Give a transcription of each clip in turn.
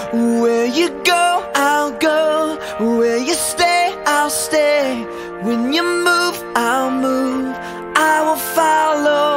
Where you go, I'll go. Where you stay, I'll stay. When you move, I'll move. I will follow.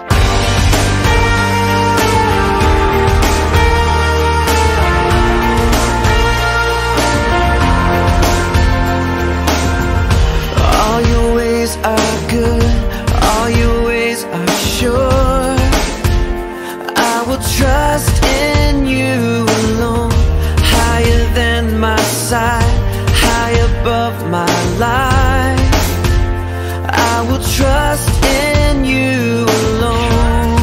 All your ways are good, all your ways are sure. I will trust in you alone. Higher than my sight, high above my life. I will trust in you alone.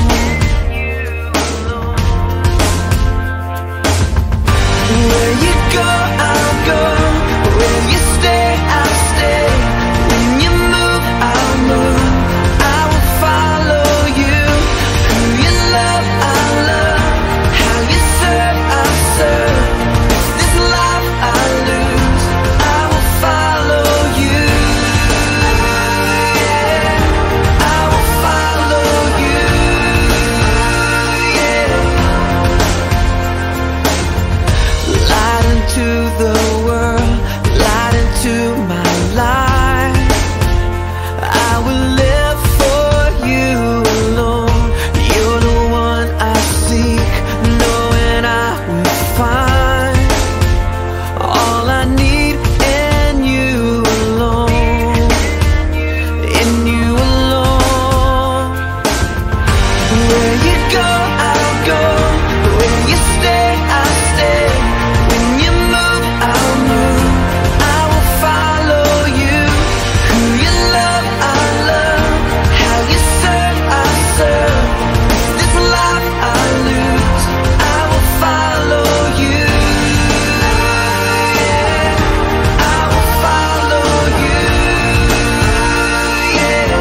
Where you go, I'll go. Where you stay, I'll stay. When you move, I'll move. I will follow you. Who you love, I'll love. How you serve, I'll serve. If this life I lose, I will follow you. Yeah, I will follow you. Yeah. Light into the world, light into my life. I will live for you alone. You're the one I seek, knowing I will find all I need in you alone. In you alone. Where you go, I'll go. Where you stay, I'll stay. When you move, I'll move. I will follow you. Who you love, I'll love. How you serve, I'll serve. This life I lose, I will follow you. Yeah, I will follow you. Yeah.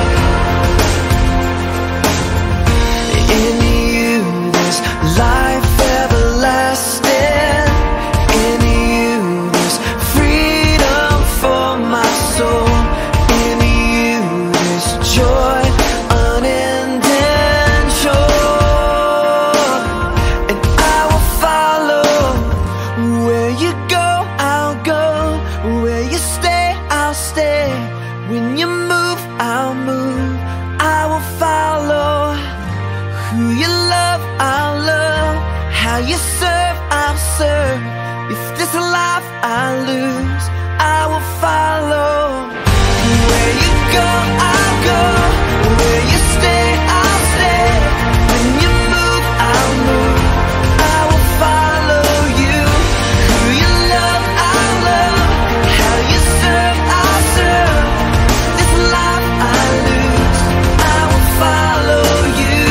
In you there's life everlasting. In you there's freedom for my soul. In you there's joy unending sure. And I will follow. Where you go, I'll go. Where you stay, I'll stay. When you move, I'll move. I will follow. Who you love, I'll love. How you serve, I'll serve. If this life I lose, I will follow. Where you go, I'll go. Where you stay, I'll stay. When you move, I'll move. I will follow you. Who you love, I'll love. How you serve, I'll serve. This life I lose, I will follow you.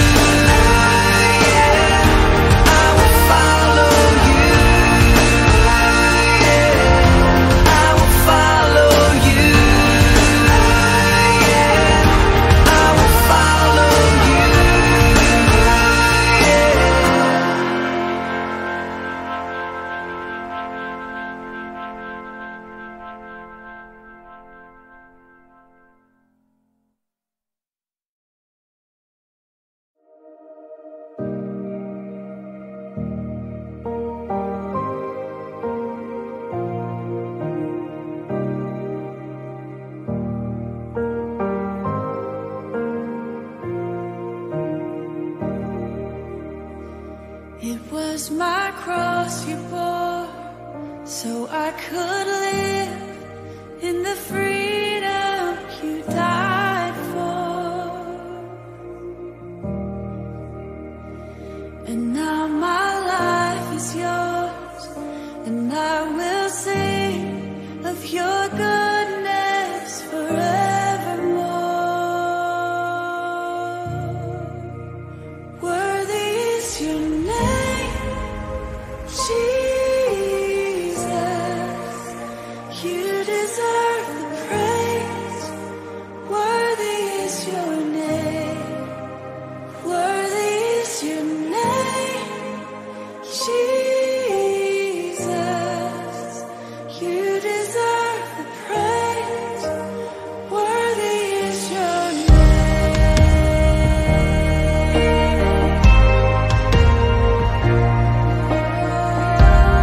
Yeah, I will follow you. Yeah, I will follow you. Yeah, I will follow you. It was my cross you bore, so I could live in the freedom you died for. And now my life is yours, and I will sing of your goodness forevermore. Worthy is your name, Jesus. You deserve the praise. Worthy is your name. Worthy is your name, Jesus. You deserve the praise. Worthy is your name.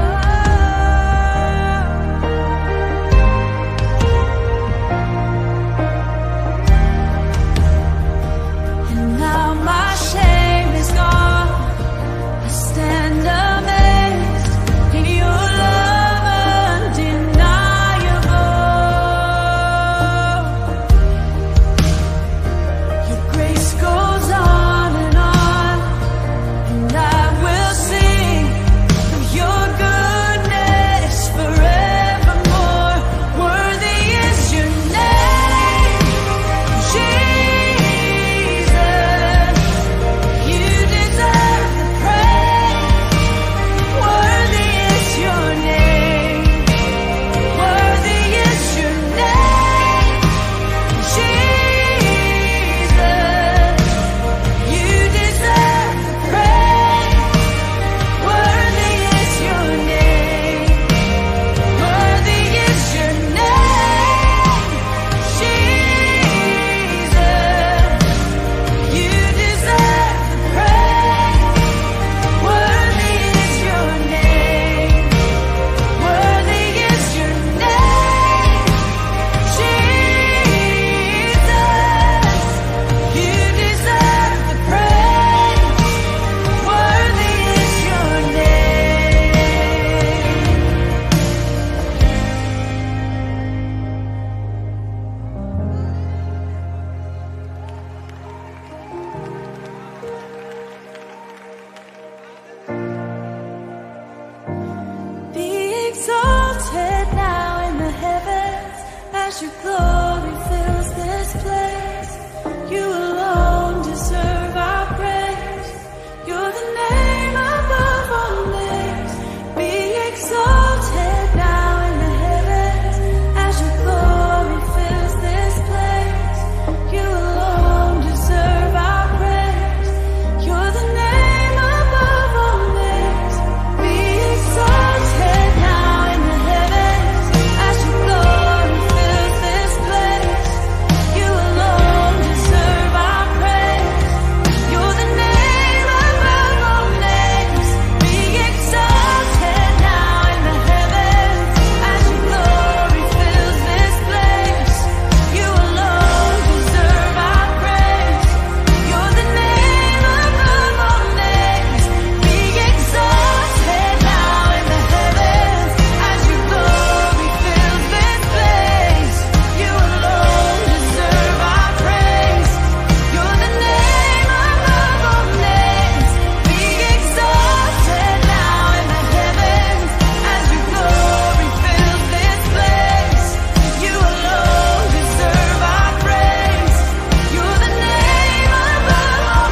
as your glory fills this place. You alone deserve our praise. You're the name above all names. Be exalted now in the heavens as your glory fills this place. You alone deserve our praise. You're the name above all names. Be exalted now in the heavens as your glory fills this place. You alone deserve our praise. You're the name above all names. Be exalted now in the heavens as your glory fills this place. You alone deserve our praise. You're the name above all names. Be exalted now in the heavens as your glory fills this place. You alone deserve our praise. You're the name above all names. Be exalted now in the heavens as your glory fills this place. You alone deserve our praise. You're the name above all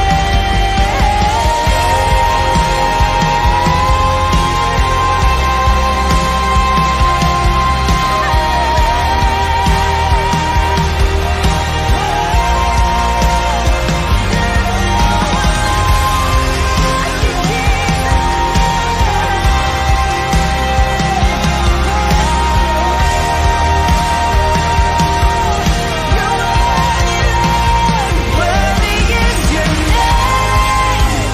worthy is your name,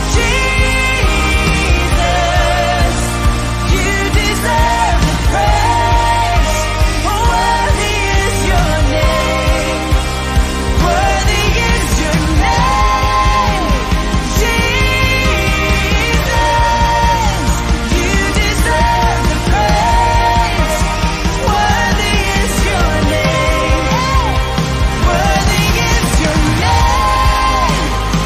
Jesus. You deserve the praise. Worthy is your name. Worthy is your name, Jesus. You deserve the praise. Worthy is your name. Worthy is your name,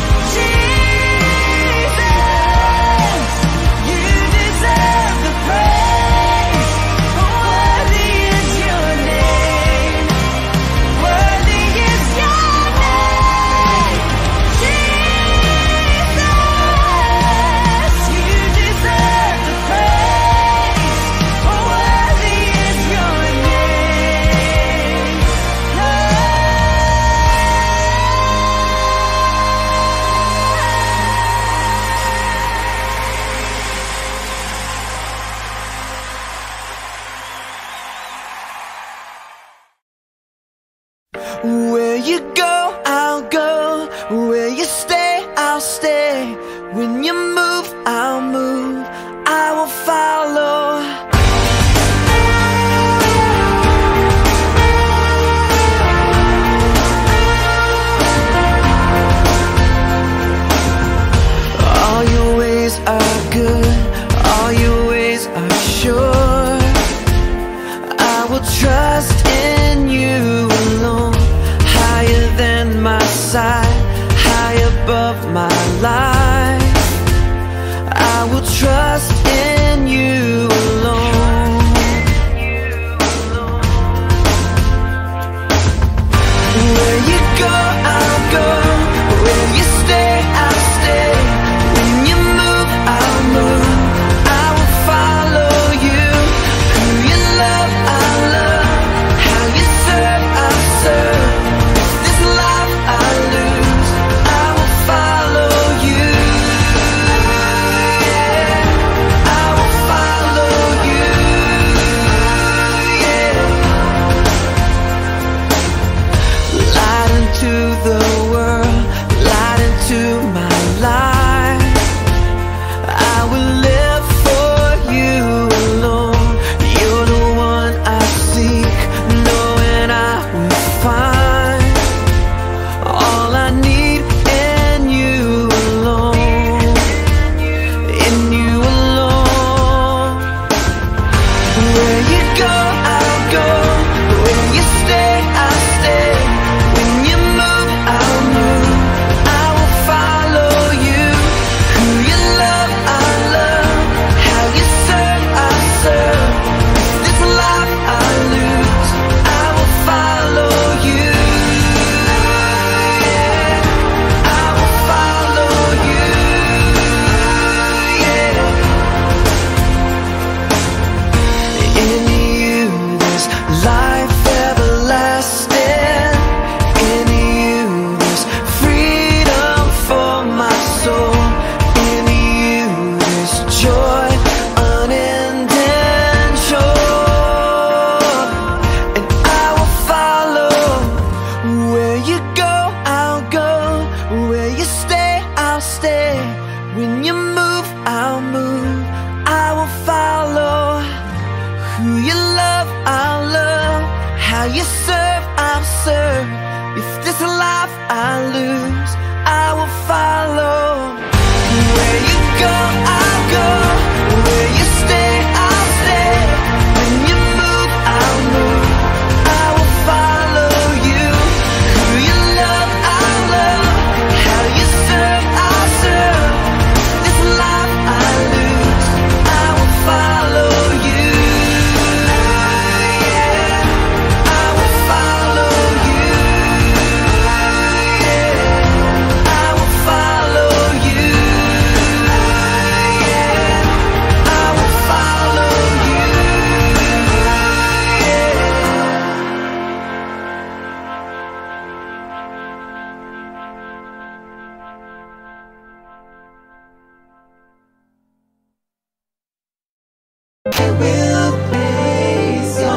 Jesus. You deserve the praise. Worthy is your name. Worthy is your name, Jesus. You deserve the praise. Worthy is your name. Where you go, I'll go. Where you stay, I'll stay. When you move, I'll move. I will follow. All your ways are good. All your ways are sure. I will trust in you alone. Higher than my sight, high above my life. I will trust in you alone. Where you go, I'll go. Where you stay, I'll stay. When you move, I'll move. I will follow you. Who you love, I'll love. How you serve, I'll serve. This life I lose, I will follow you. I will praise your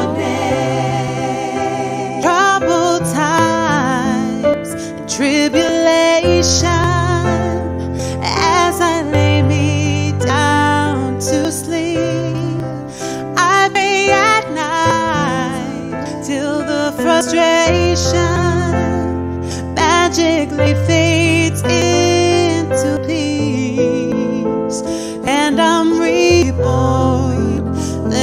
name. Troubled times and tribulation, as I lay me down to sleep, I pray at night till the frustration magically fades into peace, and I'm reborn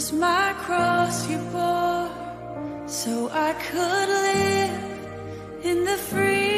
was my cross you bore, so I could live in the freedom